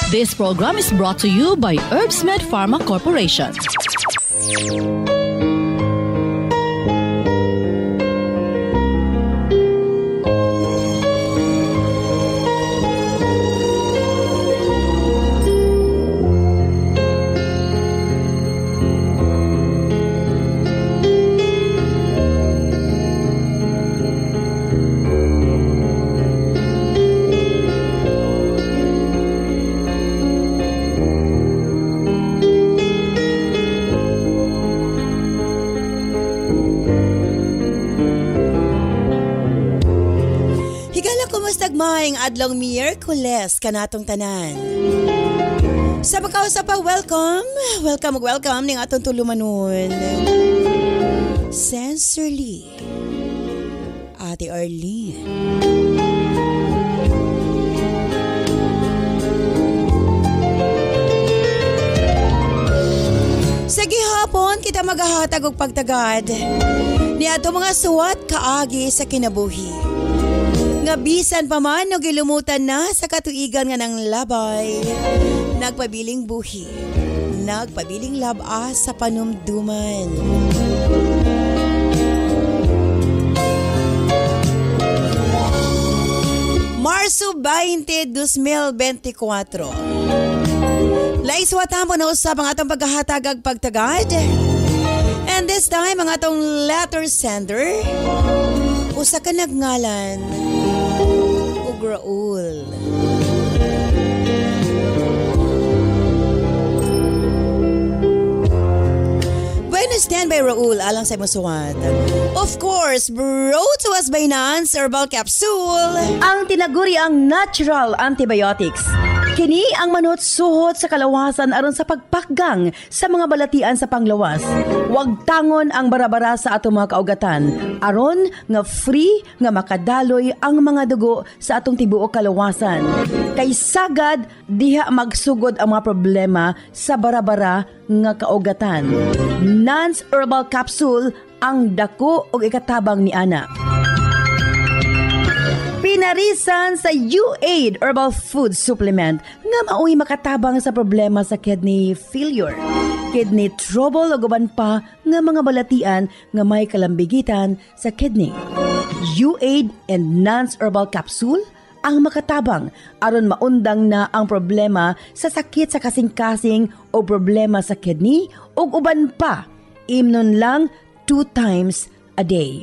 This program is brought to you by Herbsmed Pharma Corporation. Maayong adlaw Miyerkules kanatong tanan. Sa pagkausap pa, welcome ning atong tulumanon. Sincerely, Ate Arlene. Sa gihapon kita maghahatag og pagtagad ni ato mga suwat kaagi sa kinabuhi. Nga bisan pa man o gilumutan na sa katuigan nga ng labay, nagpabiling buhi, nagpabiling laba sa panumduman. Marso 20, 2024. Laiswatan po na usap ang atong paghahatagag pagtagad. And this time, ang atong letter sender, usa ka nagngalan og Raul. Bueno, stand by Raul alang sa imong suwat. Of course, brought to us by Nance Herbal Capsule. Ang tinaguri ang natural antibiotics. Kini ang manot suhot sa kalawasan aron sa pagpakgang sa mga balatian sa panglawas. Huwag tangon ang barabara sa atong mga kaugatan aron nga free nga makadaloy ang mga dugo sa atong tibuok kalawasan. Kay sagad diha magsugod ang mga problema sa barabara nga kaugatan. Nance Herbal Capsule ang dako og ikatabang ni ana. Pinarisan sa U-Aid Herbal Food Supplement nga mao'y makatabang sa problema sa kidney failure, kidney trouble o guban pa nga mga balatian nga may kalambigitan sa kidney. U-Aid and Nance Herbal Capsule ang makatabang aron maundang na ang problema sa sakit sa kasing-kasing o problema sa kidney o uban pa. Imnon lang 2 times a day.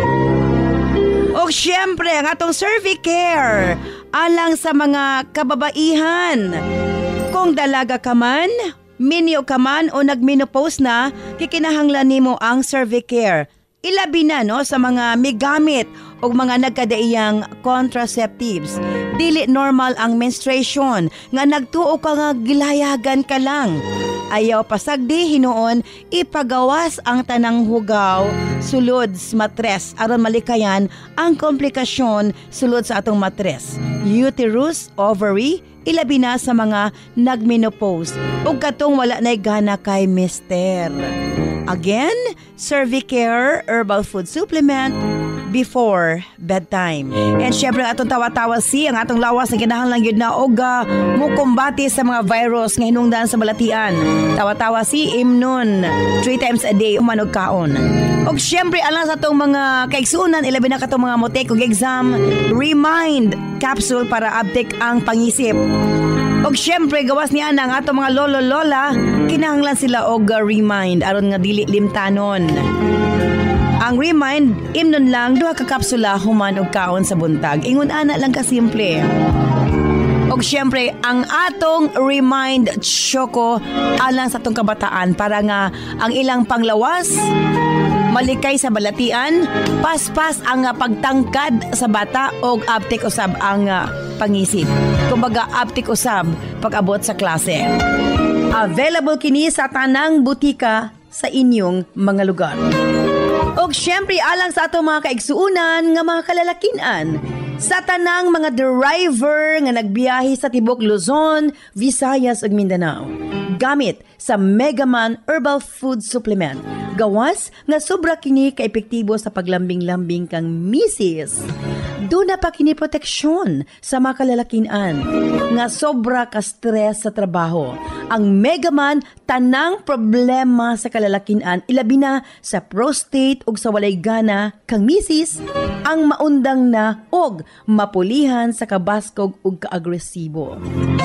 O syempre, ang atong Cervicare alang sa mga kababaihan. Kung dalaga ka man, minyo ka man o nagmenopause na, kikinahanglan nimo ang Cervicare. Ilabi na no sa mga migamit o mga nagkadaiyang contraceptives. Dili normal ang menstruation nga nagtuo ka nga gilayagan ka lang. Ayaw pasagdi hinuon ipagawas ang tanang hugaw sulod sa matres aron malikayan ang komplikasyon sulod sa atong matres. Uterus, ovary, ilabi na sa mga nagmenopause ug katong wala nay gana kay mister. Again, Cervicare Herbal Food Supplement before bedtime. And syempre atong tawa-tawa ang atong lawas na kinahanglan gyud na og mukumbati sa mga virus nga hinungdan sa balatian. Tawa-tawa imnon 3 times a day umanog kaon. Og syempre alang sa atong mga kaigsuonan ilabi na katong mga motek og exam, Remind capsule para uptake ang pangisip. Og syempre gawas niya ang atong mga lolo-lola, kinahanglan sila og Remind aron nga dili limtanon. Ang Remind, imnon lang 2 ka kapsula human og kaon sa buntag. Ingon ana lang ka simple. Og syempre ang atong Remind Choco alang sa atong kabataan para nga ang ilang panglawas malikay sa balatian, paspas ang pagtangkad sa bata og uptake usab ang pangisip. Kumbaga uptake usab pag-abot sa klase. Available kini sa tanang butika sa inyong mga lugar. Og syempre alang sa atong mga kaigsuunan nga mga kalalakinan, sa tanang mga driver nga nagbiyahe sa tibok Luzon, Visayas ug Mindanao. Gamit sa Megaman Herbal Food Supplement. Gawas nga sobra kini ka-epektibo sa paglambing-lambing kang misis. Doon na pa kini proteksyon sa mga kalalakian nga sobra ka stress sa trabaho. Ang Megaman tanang problema sa kalalakian ilabi na sa prostate ug sa walay gana kang misis ang maundang na og mapulihan sa kabaskog ug kaagresibo.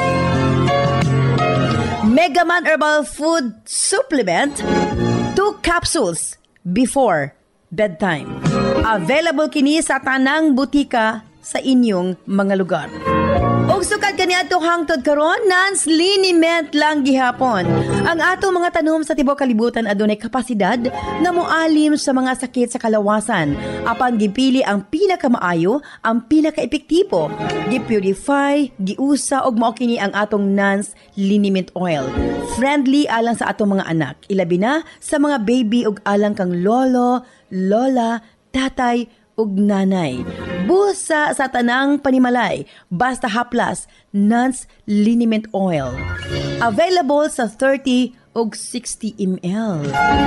Megaman Herbal Food Supplement 2 capsules before bedtime. Available kini sa tanang butika sa inyong mga lugar. Og sukad kaniadto hangtod karon Nans liniment lang gihapon. Ang ato mga tanom sa tibuok kalibutan adunay kapasidad nga moalim sa mga sakit sa kalawasan. Apan gipili ang pinakamaayo, ang pinakaepektibo. Gipurify, giusa og mao kini ang atong Nans liniment oil. Friendly alang sa atong mga anak, ilabi na sa mga baby ug alang kang lolo, lola, tatay ug nanay. Busa sa tanang panimalay, basta haplas, Nans liniment oil. Available sa 30 ug 60 ml.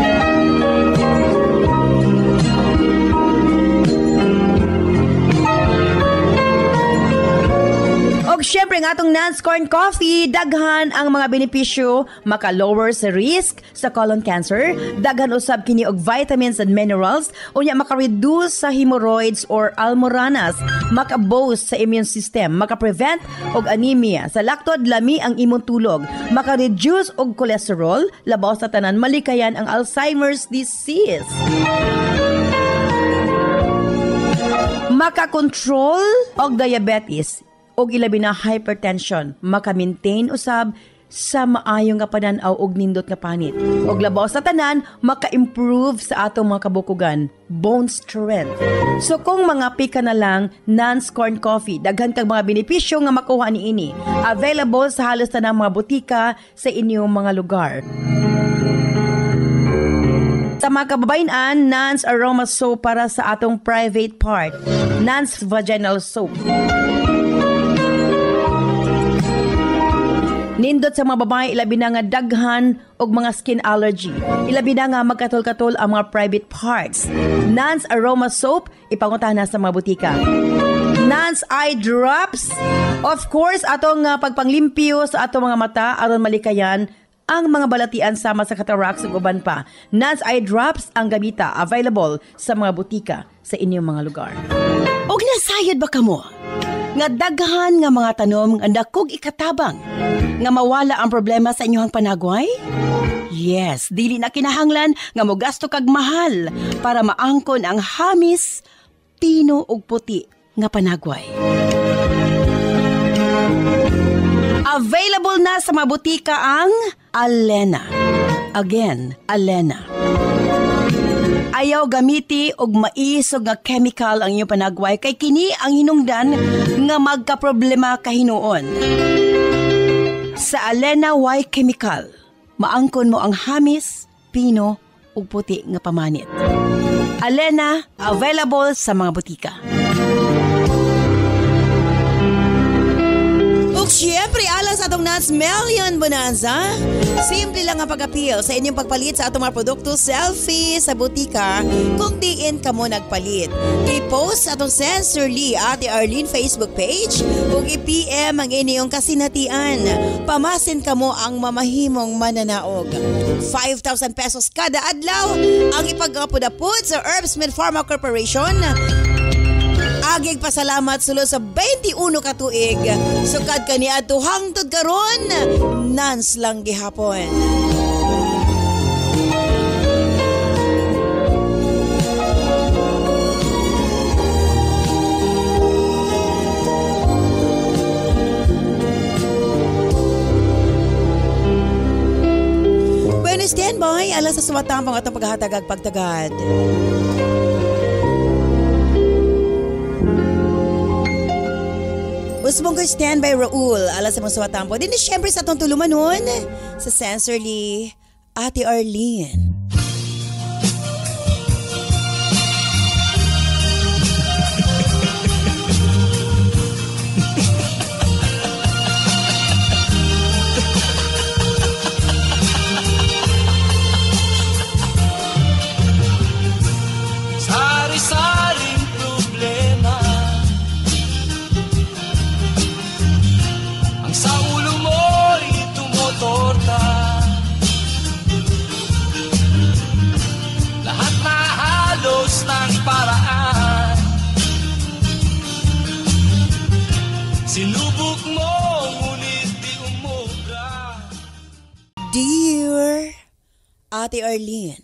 Og syempre nga atong Nans Corn Coffee, daghan ang mga benepisyo, maka-lower sa risk sa colon cancer, daghan usab kini og vitamins and minerals, unya maka-reduce sa hemorrhoids or almoranas, maka-boost sa immune system, maka-prevent og anemia, sa laktod lami ang imong tulog, maka-reduce og cholesterol, labaw sa tanan malikayan ang Alzheimer's disease. Maka-control og diabetes, og ilabi na hypertension, maka-maintain usab sa maayo nga panan-aw og nindot nga panit. Og labaw sa tanan, maka-improve sa atong mga kabukugan, bone strength. So kung mga pika na lang, Nans Corn Coffee, daghan kag mga benepisyo nga makuha niini. Available sa halos tanang mga butika sa inyong mga lugar. Sa mga kababayan, Nans Aroma Soap para sa atong private part. Nans Vaginal Soap. Nindot sa mga babae, ilabi na nga daghan og mga skin allergy. Ilabi na nga magkatol-katol ang mga private parts. Nans Aroma Soap, ipanguntahan na sa mga butika. Nans Eye Drops, of course, atong pagpanglimpyo sa atong mga mata aron malikayan ang mga balatian sama sa cataracts ug uban pa. Nans Eye Drops ang gamita, available sa mga butika sa inyong mga lugar. Og nasayod ba kamo? Nga daghan nga mga tanom nga dakog ikatabang nga mawala ang problema sa inyong panagway? Yes, dili na kinahanglan nga mogasto kag mahal para maangkon ang hamis, pino ug puti nga panagway. Available na sa mga butika ang Alena. Again, Alena. Ayaw gamiti og maisog nga chemical ang iyong panagway kay kini ang hinungdan nga magkaproblema kahinuon. Sa Alena Y Chemical, maangkon mo ang hamis, pino ug puti nga pamanit. Alena, available sa mga butika. Ug syempre, alang sa atong Nans Million Bonanza, simple lang ang pag-appeal sa inyong pagpalit sa atong mga produkto selfie sa butika kung diin ka mo nagpalit. I-post atong Sincerely Ate Arlene Facebook page ug i-PM ang inyong kasinatian. Pamasin ka mo ang mamahimong mananaog. 5,000 pesos kada adlaw ang ipag-apod-apod sa Herbsmith Pharma Corporation. Agig pasalamat sulod sa 21 ka tuig. Sukad kaniadto hangtod karon, Nans lang gihapon. Bueno, standby alang sa suwatampang atong paghahatag pagtagad. Usbong ko standby Raul, alas sa mga suwatampo. Din siyempre sa itong tulumanon, sa Sincerely, Ate Arlene. Dear Ate Arlene,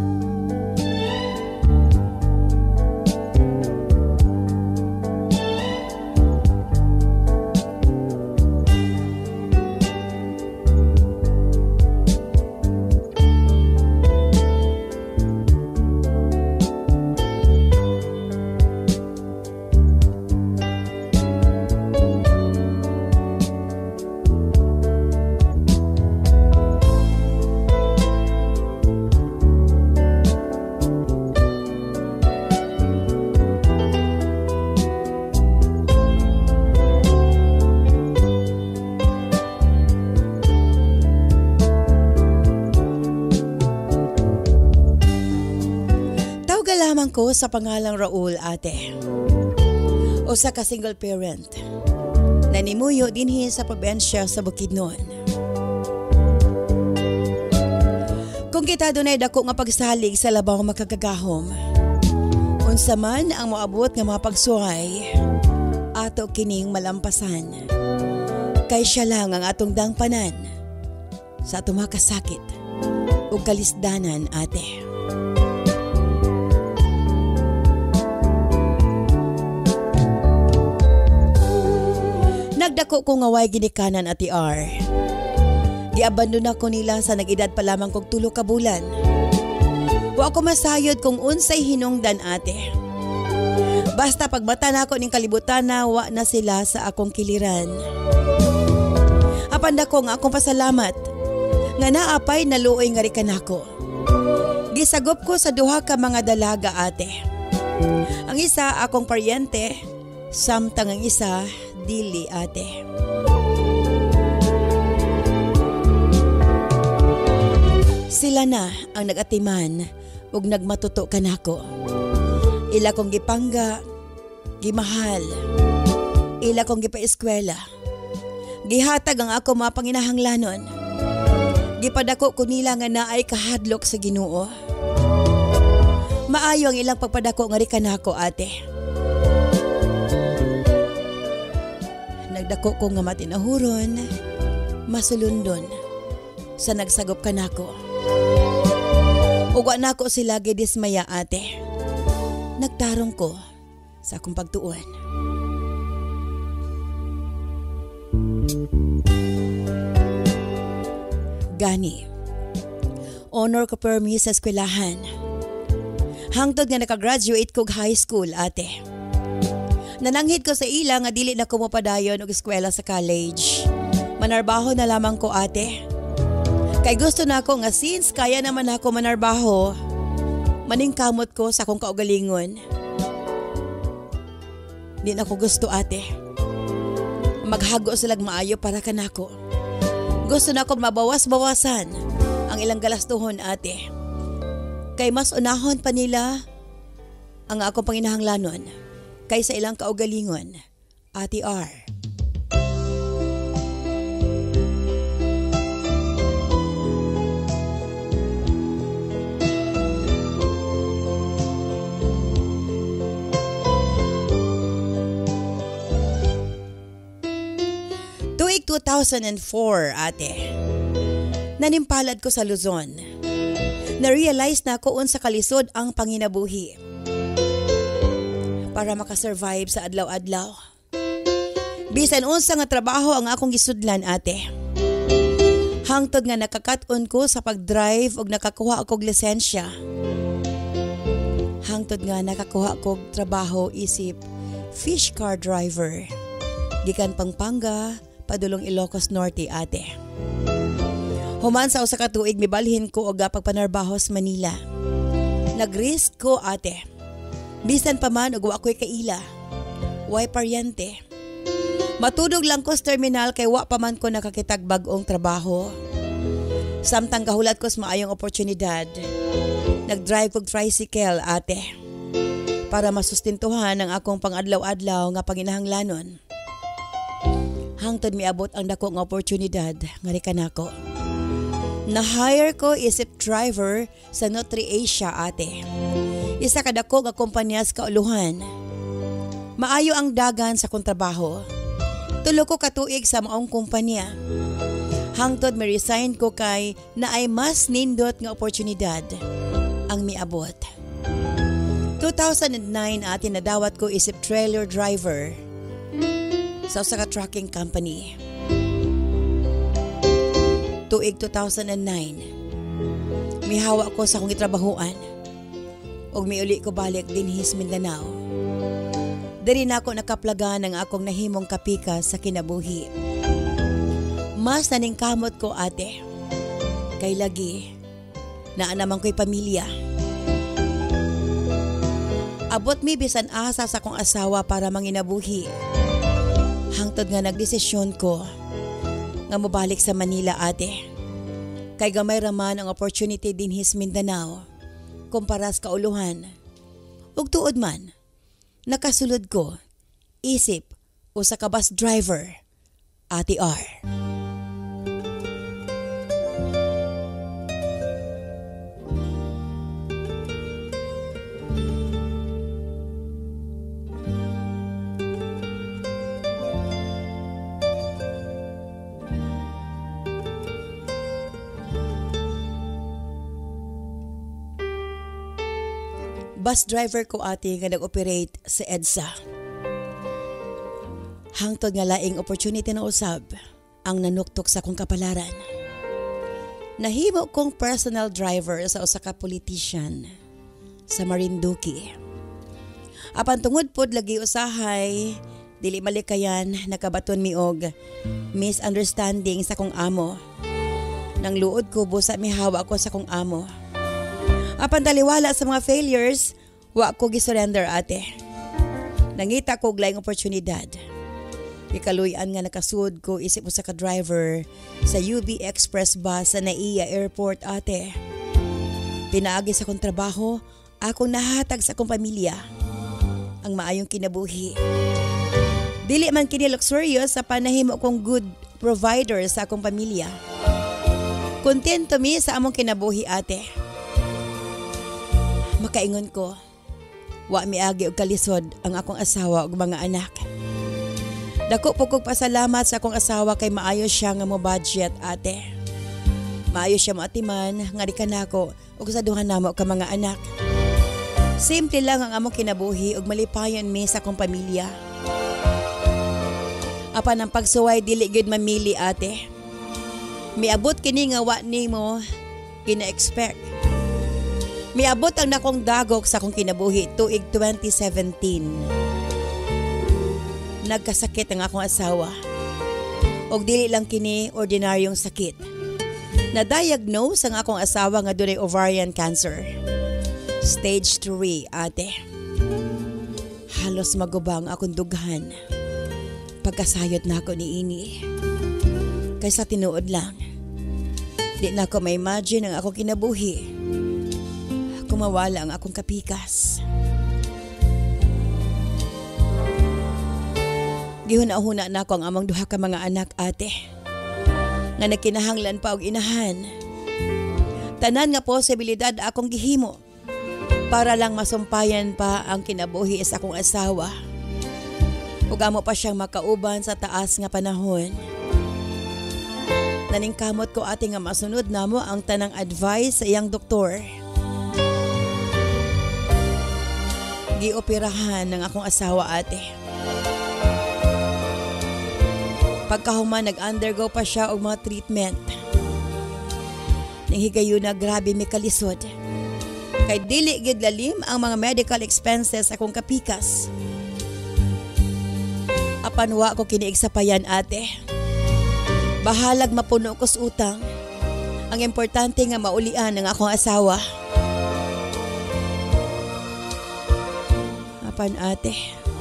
lamang ko sa pangalang Raul, ate. Usa ka single parent. Nanimuyo dinhi sa probensya sa Bukidnon. Kung kita dunay dako nga pagsalig sa labaw makagagahom, unsa man ang moabot nga mga pagsuhay, ato kining malampasan. Kay siya lang ang atong dangpanan sa atong mga kasakit ug kalisdanan, ate. Nagdako ko nga way ginikanan, Ate R. Giabandona ko nila sa nag-edad pa lamang kog 3 ka bulan. Wa ako masayod kung unsay hinungdan, ate. Basta pagmata na ako ning kalibutan na wa na sila sa akong kiliran. Apan dako nga akong pasalamat nga naapay naluoy nga rikan ako. Gisagop ko sa duha ka mga dalaga, ate. Ang isa akong paryente, samtang ang isa dili, ate. Sila na ang nagatiman ug nagmatuto kanako. Ila kong gipangga, gimahal. Ila kong gipaeskwela. Gihatag ang ako mga panginahanglanon. Gipadako ko nila nga naay kahadlok sa Ginoo. Maayo ang ilang pagpadako nga rikan ako, ate. Nagdako ko nga matinahuron, masulundon sa nagsagop kanako. Ugwa nako sila gidismaya, ate. Nagtarong ko sa akong pagtuon. Gani, honor ko permi sa eskwelahan. Hangtod nga nakagraduate kog high school, ate. Nananghid ko sa ila nga dili na ko mapadayon og eskwela sa college. Manarbaho na lamang ko, ate. Kay gusto na ako nga since kaya naman ako manarbaho, maningkamot ko sa akong kaugalingon. Di na ko gusto, ate. Maghago silag maayo para kanako. Gusto na akong mabawas-bawasan ang ilang galastuhon, ate. Kay mas unahon pa nila ang akong panginahanglanon kaysa ilang kaugalingon, Ate R. Tuig 2004, ate. Nanimpalad ko sa Luzon. Na-realize na ko unsa kalisod ang panginabuhi para makasurvive sa adlaw-adlaw. Bisan unsa nga trabaho ang akong gisudlan, ate. Hangtod nga nakakat-on ko sa pag-drive ug nakakuha akong lisensya. Hangtod nga nakakuha akong trabaho isip fish car driver. Gikan Pampanga, padulong Ilocos Norte, ate. Human sa usa ka tuig mibalhin ko og pagpanarbaho sa Manila. Nag-risk ko, ate. Bisan pa man ug wa ko'y kaila. Way paryente. Matudog lang ko sa terminal kay wa pa man ko nakakitag bag-ong trabaho. Samtang kahulat ko sa maayong oportunidad, nag-drive kog tricycle, ate. Para masustintuhan ang akong pang-adlaw-adlaw nga panginahanglanon. Hangtod miabot ang dako nga oportunidad nga rikan ako. Na-hire ko isip driver sa Nutri Asia, ate. Isa ka dako nga kumpanya sa kauluhan. Maayo ang dagan sa kong trabaho. Tulo ko katuig sa maong kumpanya. Hangtod ma-resign ko kay na ay mas nindot nga oportunidad ang miabot. 2009 atin nadawat ko isip trailer driver sa usa ka trucking company. Tuig 2009, mihawa ko sa akong gitrabahuan ug miuli ko balik dinhis Mindanao. Diri na ako nakaplaga ng akong nahimong kapika sa kinabuhi. Mas naningkamot ko ate, kay lagi naa naman ko'y pamilya. Abot mi bisan asa sa akong asawa para manginabuhi. Hangtod nga nagdesisyon ko nga mobalik sa Manila ate. Kay gamay raman ang opportunity dinhis Mindanao kumpara sa kauluhan. Ug tuod man, nakasulod ko, isip o sa kabas driver, Ate R. Bus driver ko ate nga nag-operate sa EDSA. Hangtod nga laing opportunity na usab ang nanuktok sa akong kapalaran. Nahimo kong personal driver sa usa ka politician sa Marinduque. Apan tungod pod lagi usahay, dili malikayan nakabaton mi og misunderstanding sa kong amo. Nang luod ko busa mihawa ko sa kong amo. Apan taliwala sa mga failures, wa ko gisurrender ate. Nangita ko og laing oportunidad. Ikaluyan nga nakasud ko isip usa ka driver sa UB Express bus sa NAIA Airport ate. Pinaagi sa akong trabaho, akong nahatag sa akong pamilya ang maayong kinabuhi. Dili man kini luxurious sa panahimo kong good provider sa akong pamilya. Kontento mi sa among kinabuhi ate. Makaingon ko, wa miagi og kalisod ang akong asawa ug mga anak. Dako po kong pasalamat sa akong asawa kay maayo siya nga mo budget ate. Maayo siya maatiman nga di kanako ug sa duha namo ka mga anak. Simple lang ang among kinabuhi ug malipayon mi sa akong pamilya. Apan ang pagsuway dili gyud mamili ate. Miabot kini nga wa nimo gina-expect. Miabot ang nakong dagok sa akong kinabuhi tuig 2017. Nagkasakit ang akong asawa. Og dili lang kini ordinaryong sakit. Na-diagnose ang akong asawa nga dunay ovarian cancer. Stage 3 ate. Halos magubang akong dughan. Pagkasayot na ako ni ini. Kaysa tinuod lang. Di na ako ma-imagine ang akong kinabuhi. Kumawala ang akong kapikas. Gihuna-huna na ako ang among duha ka mga anak ate. Nga nagkinahanglan pa og inahan. Tanan nga posibilidad akong gihimo para lang masumpayan pa ang kinabuhi sa akong asawa. Ug amo pa siyang makauban sa taas nga panahon. Naningkamot ko ate nga masunod namo ang tanang advice sa iyang doktor. Gioperahan ng akong asawa ate. Pagkahuman nag-undergo pa siya og mga treatment. Nang higayon na grabe mi kalisod. Kay dili gid lalim ang mga medical expenses akong kapikas. Apan wa ko kini igsapayan ate. Bahalag mapuno ko sa utang. Ang importante nga maulian ng akong asawa. Apan ate,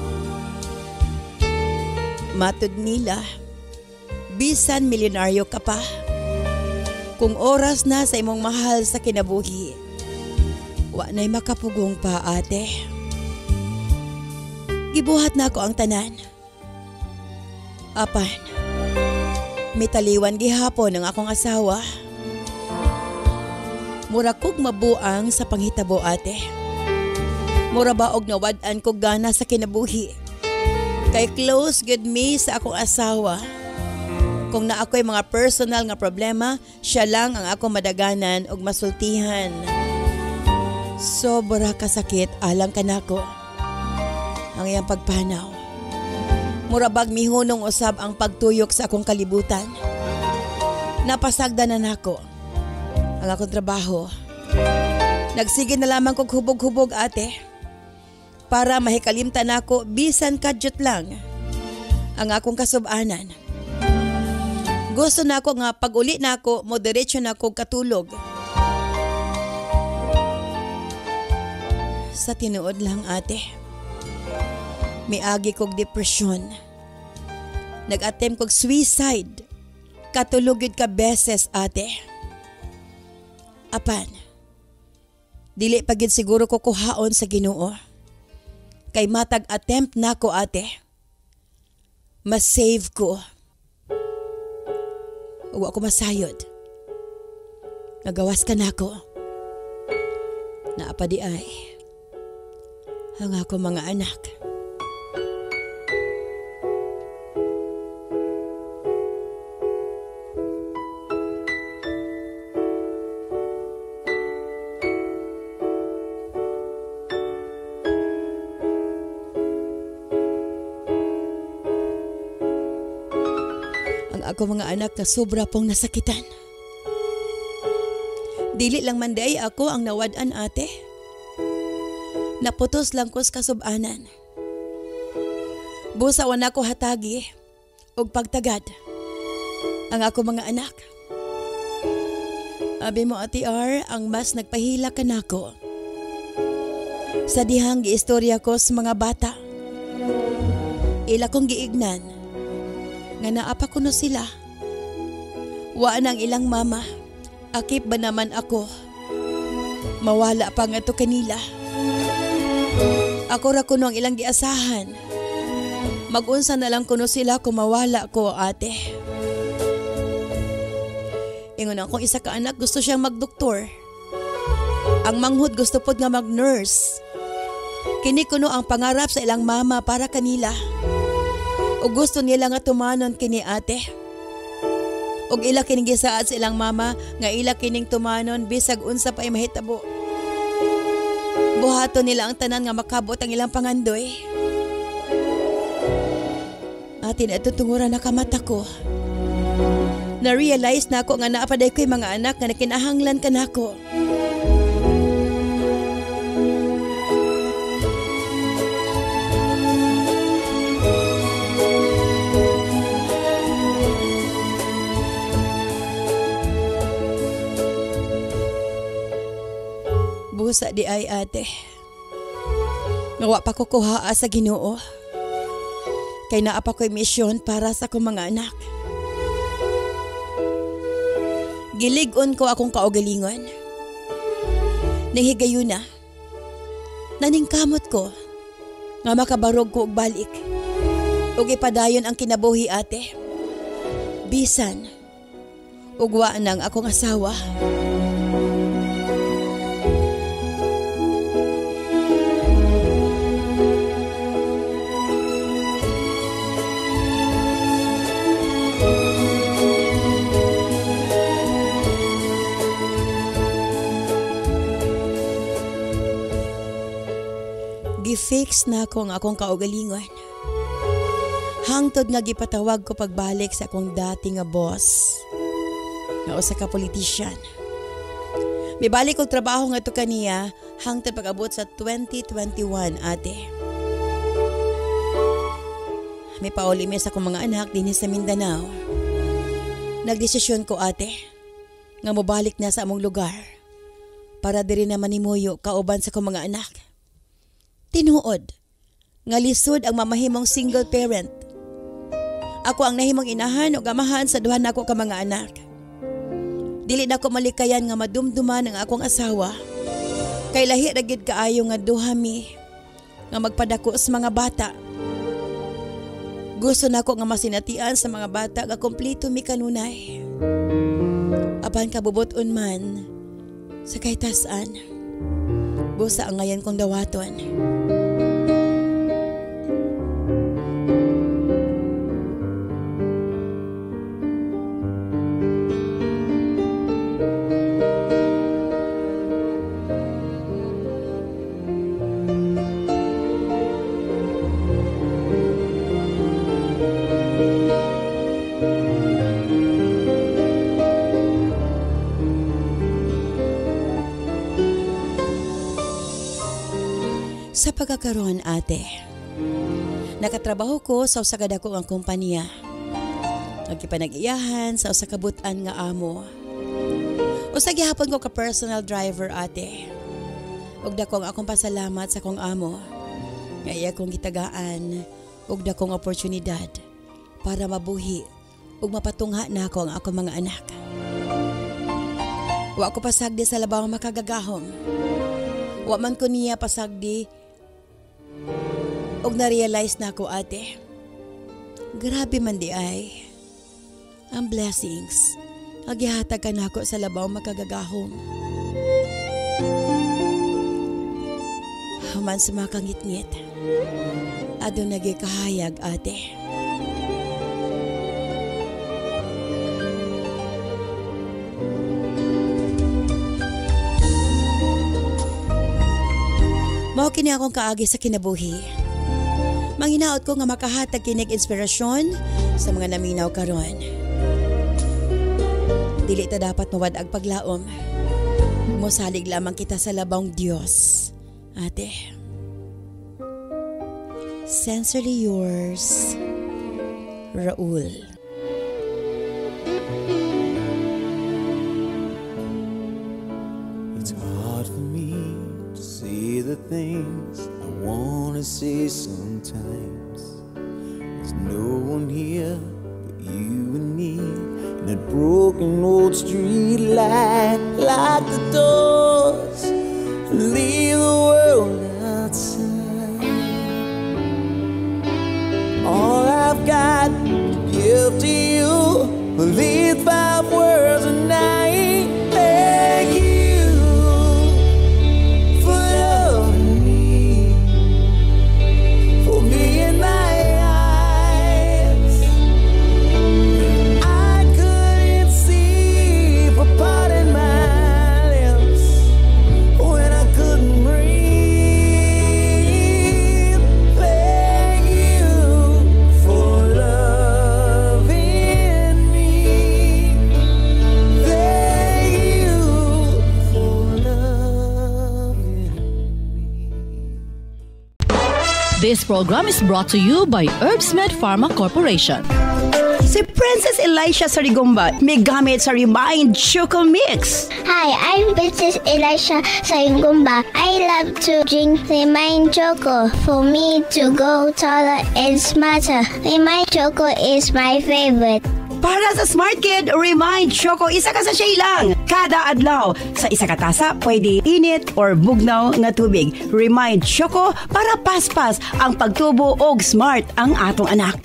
matud nila, bisan milyonaryo ka pa. Kung oras na sa imong mahal sa kinabuhi, wa na'y makapugong pa ate. Gibuhat na ako ang tanan. Apan, mitaliwan gihapon ng akong asawa. Mura kog mabuang sa panghitabo ate. Mura ba og nawad-an ko gana sa kinabuhi. Kay close good me sa akong asawa. Kung na ako'y mga personal nga problema, siya lang ang ako madaganan og masultihan. Sobra kasakit alang kanako ang iyang pagpanaw. Murabag mihunong usab ang pagtuyok sa akong kalibutan. Napasagda na nako ang akong trabaho. Nagsige na lamang kog hubog-hubog ate para mahikalimtan nako bisan kadyot lang ang akong kasub-anan. Gusto nako nga pag-uli nako mo diretso nako katulog. Sa tinuod lang ate, miagi kog depresyon. Nag-attempt kog suicide. Katulog yun ka beses ate. Apan, dili pa gid siguro ko kuhaon sa Ginoo. Kay matag attempt nako ate. Mas-save ko. Ug ako masayod. Nagawas ka nako. Naapadi ay ang ako mga anak. Ako mga anak na sobra pong nasakitan. Dili lang man day ako ang nawad-an ate. Naputos lang ko sa kasub-anan. Busawan ako hatagi og pagtagad ang ako mga anak. Abi mo ati R ang mas nagpahila ka nako. Sa dihang giistorya ko sa mga bata. Ila kong giignan nga naapa ko no sila. Wa nang ilang mama. Akip ba naman ako? Mawala pa nga to kanila. Ako ra kuno ang ilang giasahan. Mag-unsa na lang kuno sila kung mawala ko ate. Ingon akong isa ka anak gusto siyang magdoktor. Ang manghud gusto pod nga mag-nurse. Kini kuno ang pangarap sa ilang mama para kanila. O gusto nila nga tumanon kini ate. Og ila kining gisaad sa ilang mama nga ila kining tumanon bisag unsa pa ay mahitabo. Buhaton nila ang tanan nga makabot ang ilang pangandoy. Atin ito tunguran na kamata ko. Na-realize na ako nga naapaday ko'y mga anak nga nakinahanglan ka nako. Busa di ay ate. Ngawa pa ko kuhaa sa Ginoo. Kay naa pa ko'y misyon para sa akong mga anak. Gilig-on ko akong kaugalingon. Nanghigayon na. Naningkamot ko nga makabarog ko og balik. Ug ipadayon ang kinabuhi ate. Bisan ugwa nang akong asawa. Gi-fix na ako ang akong kaugalingon. Hangtod nga gipatawag ko pagbalik sa akong dati nga boss. Nga usa ka politician. Mibalik og trabaho nga to kaniya hangtod pag-abot sa 2021 ate. May pauli mi sa akong mga anak dinhi sa Mindanao. Nagdesisyon ko ate nga mobalik na sa among lugar para diri na manimuyo kauban sa akong mga anak. Tinuod, nga lisod ang mamahimong single parent. Ako ang nahimong inahan o gamahan sa duha nako ka mga anak. Dili na ko malikayan nga madumduman ang akong asawa. Kay lahi ra gid kaayo nga duha mi nga magpadako sa mga bata. Gusto nako nga masinatian sa mga bata nga kompleto mi kanunay. Apan kabubuton man sa kahitasan. Busa ang ngayon kong dawaton. pagkakaroon, ate. Nakatrabaho ko sa usa ka dako ang kompanya. Nagkipanag-iyahan sa usa ka but-an nga amo. Usa gihapon ko ka personal driver, ate. Ug dakong akong pasalamat sa kong amo. Nga iya kong gitagaan ug dakong oportunidad para mabuhi ug mapatungha na ako ang akong mga anak. Wa ko pasagdi sa labaw makagagahom. Wa man ko niya pasagdi ug na-realize na ako, ate. Grabe man di ay. Ang blessings ang gihatag ka na ako sa labaw makagagahom. Human sa mga kangit-ngit, adun nagikahayag, ate. Mao kini akong kaagi sa kinabuhi. Manghinaot ko nga makahatag kinig inspirasyon sa mga naminaw karon. Dili ta dapat mawadag paglaom. Mosalig lamang kita sa labang Dios, ate. Sincerely yours, Raul. It's hard for me to say the things I wanna say sometimes. There's no one here but you and me, and that broken old street light. Lock the doors, leave the world outside. All I've got to give to you are these 5 words a night. Thank you for loving me, for being my eyes. I couldn't see for parting my lips when I couldn't breathe. Thank you for loving me. Thank you for loving me. This program is brought to you by Herbsmed Pharma Corporation. Si Princess Elisha Sarigumba may gamit sa Remind Choco Mix. Hi, I'm Princess Elisha Sayungumba. I love to drink Remind Choco for me to go taller and smarter. Remind Choco is my favorite. Para sa Smart Kid, Remind Choco, isa ka sa siya lang. Kada adlaw, sa isa ka tasa, pwede init or bugnaw nga tubig. Remind Choco para paspas ang pagtubo og smart ang atong anak.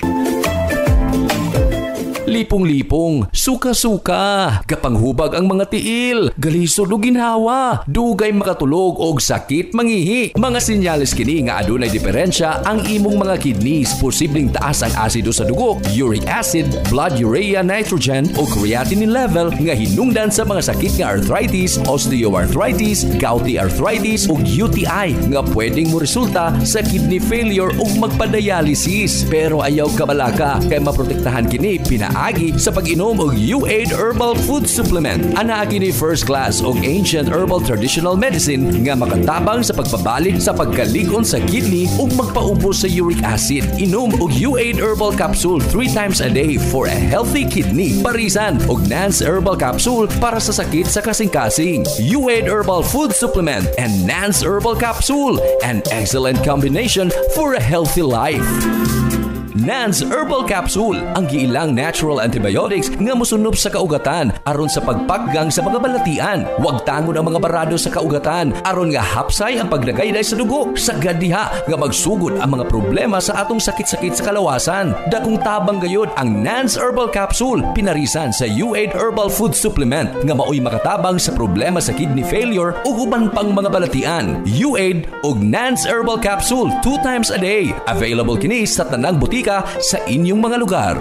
Lipong-lipong, suka-suka, kapanghubag ang mga tiil, galisod o ginhawa, dugay makatulog og sakit mangihi. Mga senyales kini nga adunay diferensya ang imong mga kidneys, posibleng taas ang asido sa dugo, uric acid, blood urea nitrogen o creatinine level nga hinungdan sa mga sakit nga arthritis, osteoarthritis, gouty arthritis o UTI nga pwedeng mo resulta sa kidney failure o magpa-dialysis. Pero ayaw kabalaka kay maprotektahan kini pinaagi sa pag-inom og U8 Herbal Food Supplement. Ana kini first class og ancient herbal traditional medicine nga makatabang sa pagpabalik sa pagkaligon sa kidney ug magpaubos sa uric acid. Inom og U8 Herbal Capsule 3 times a day for a healthy kidney. Parisan og Nance Herbal Capsule para sa sakit sa kasing-kasing. U8 Herbal Food Supplement and Nance Herbal Capsule, an excellent combination for a healthy life. Nance Herbal Capsule, ang giilang natural antibiotics nga mosunob sa kaugatan aron sa pagpaggang sa mga balatian. Huwag tangon ang mga barado sa kaugatan aron nga hapsay ang pagdagayday sa dugo. Sagad diha nga magsugod ang mga problema sa atong sakit-sakit sa kalawasan. Dakong tabang gayud ang Nance Herbal Capsule pinarisan sa U8 Herbal Food Supplement nga maoy makatabang sa problema sa kidney failure ug uban pang mga balatian. U8 ug Nance Herbal Capsule 2 times a day. Available kini sa tanang butika sa inyong mga lugar.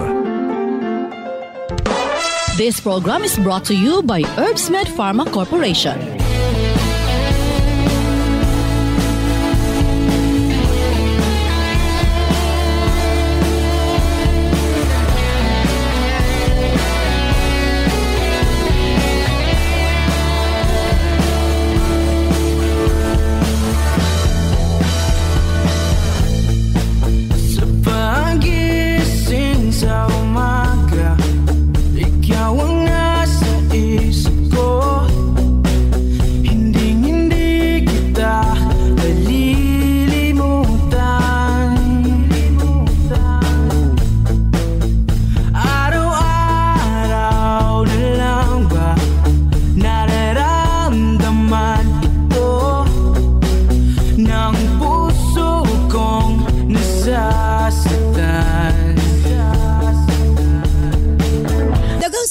This program is brought to you by Herbsmed Pharma Corporation.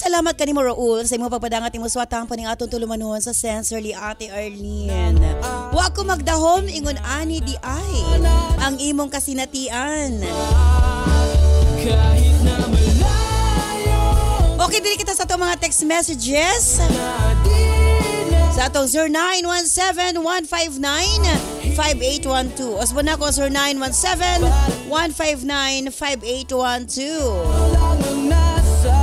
salamat kanimo Raul sa imong pagpadangat imong swatang paning atong tulumanon sa Sensorly Ate Arlene. Wa ko magdahom ingon ani di ay ang imong kasinatian. Okay, dili kita sa itong mga text messages. Sa itong 0917-159-5812. Osbo na ko 0917-159-5812.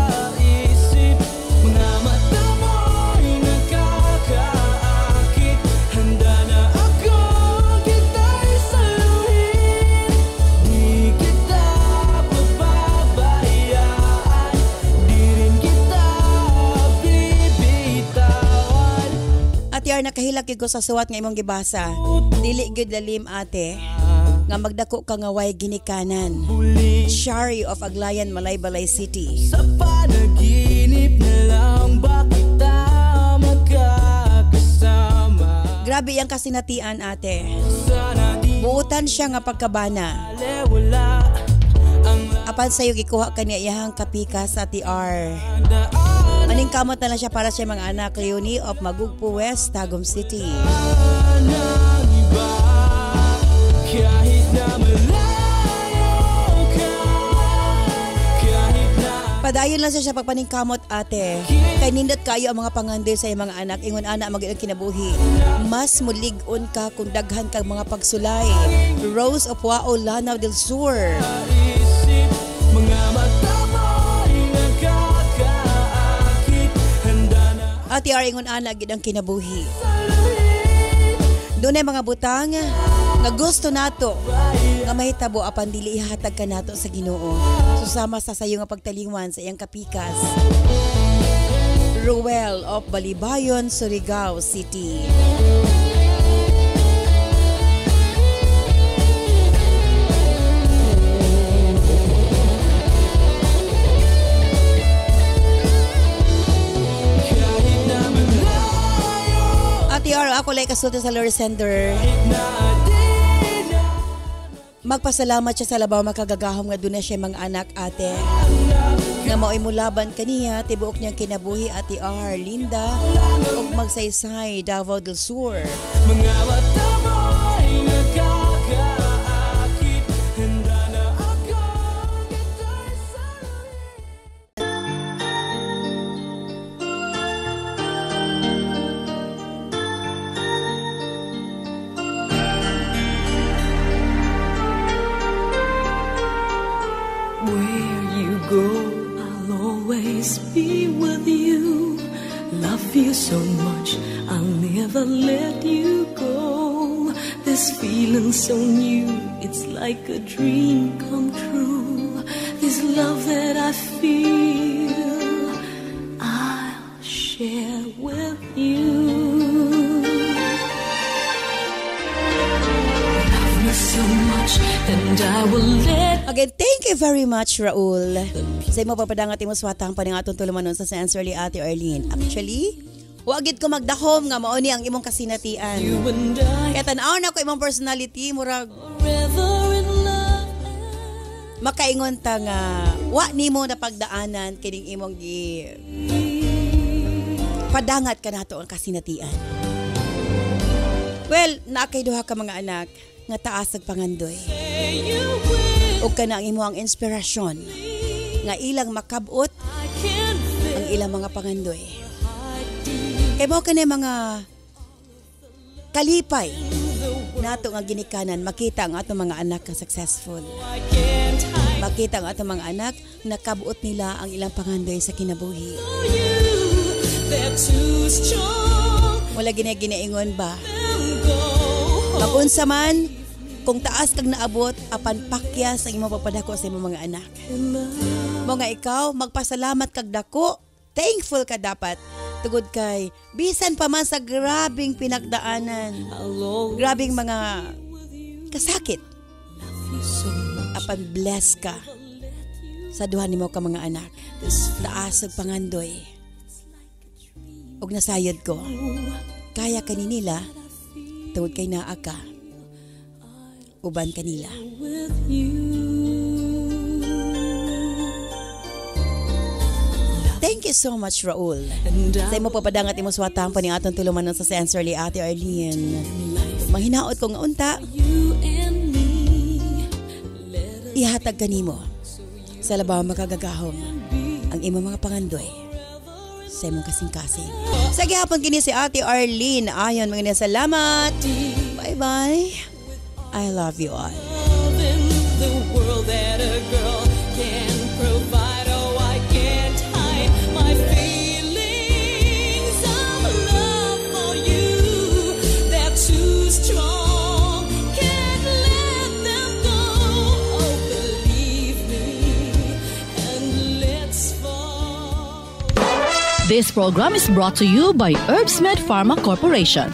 Ate nakahilak gyud ko sa suwat nga imong gibasa. Dili gyud lalim ate. Nga magdako ka nga way ginikanan. Shari of Aglayan, Malaybalay City. Sa panaginip na lang ba kita magkakasama? Grabe yang kasinatian ate. Buutan siya nga pagkabana. Apan sayo gikuha kaniya iyahang kapika sa TR. Maning kamot na lang siya para sa mga anak. Leonie of Magugpo West, Tagum City. Padayon lang siya pagpaningkamot ate. Kay nindot kayo ang mga pangandoy sa iyang mga anak. Ingon ana mag kinabuhi. Mas mulig-on ka kung daghan kang mga pagsulay. Rose of Wao, Lanao del Sur. Ati ingon ana gid ang kinabuhi. Dunay mga butang nga gusto nato nga mahitabo apan dili ihatag ka nato sa Ginoo. Susama sa sayo nga pagtalingon sa iyang kapikas. Ruel of Balibayon, Surigao City. Ako like kasulti sa Lord Sender. Magpasalamat siya sa labaw makagagahom nga doon siya mga anak ate. Nga mao'y mulaban kaniya, tibuok niyang kinabuhi ati R. Linda ug magsaysay Davao del Sur. Mga mata mo'y nagkakaakit, handa na ako kita'y go, I'll always be with you. Love you so much, I'll never let you go. This feeling so new, it's like a dream come true. This love that I feel, I'll share with you. Love me so much, and I will let. Again, thank you very much, Raul. Sa imo papadangat imo swatang pa ning atong tulumanon sa Sensorly Ate Arlene. Actually, wagid ko magdahom nga mao ni ang imong kasinatian. Kaya tan-aw na ko imong personality murag makaingon ta nga wa nimo na pagdaanan kining imong padangat ka nato ang kasinatian. Well, naakay duha ka mga anak nga taas ag pangandoy. Ug kana ang imong inspirasyon nga ilang makabot ang ilang mga pangandoy. Kay mo kanay mga kalipay nato nga ginikanan makita ang atong mga anak nga successful. Makita ang atong mga anak nakabuot nila ang ilang pangandoy sa kinabuhi. Wala ginaingon ba? Magunsa man kung taas kang naabot, apan pakyas ang imong papadako sa imong mga anak. Mga ikaw, magpasalamat kag dako, thankful ka dapat. Tugod kay, bisan pa man sa grabing pinagdaanan, grabing mga kasakit, apan bless ka sa duha nimo ka mga anak. Taas ug pangandoy. Ug nasayod ko, kaya kaninila, tugod kay naa ka. Uban kanila. Thank you so much, Raul. And Sa imo papadangat imo swatang pa ni atong tulumanon sa Sensorly Ate Arlene. Manghinaot ko nga unta, you and me, ihatag kanimo sa labaw makagagahom ang imo mga pangandoy sa imong kasing-kasing. Sa gihapon kini si Ate Arlene. Ayon mga salamat. Bye-bye. I love you all. love in the world that a girl can provide. Oh, I can't hide my feelings of love for you. They're too strong, can't let them go. Oh, believe me, and let's fall. This program is brought to you by Herbsmed Pharma Corporation.